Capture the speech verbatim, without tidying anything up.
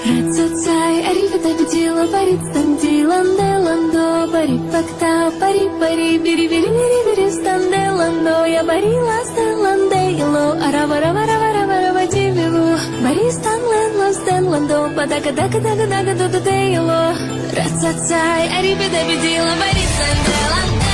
Рацацай, арифата бедила, парит стандиланде ландо, пари пакта, пари пари, бери бери бери бери станделандо, я барила стеланде ило, аравара вара вара вара вадивилу, бари станлен ластенландо, падака дака дака дака дуда дейло. Рацацай, арифата бедила, парит стандиланде.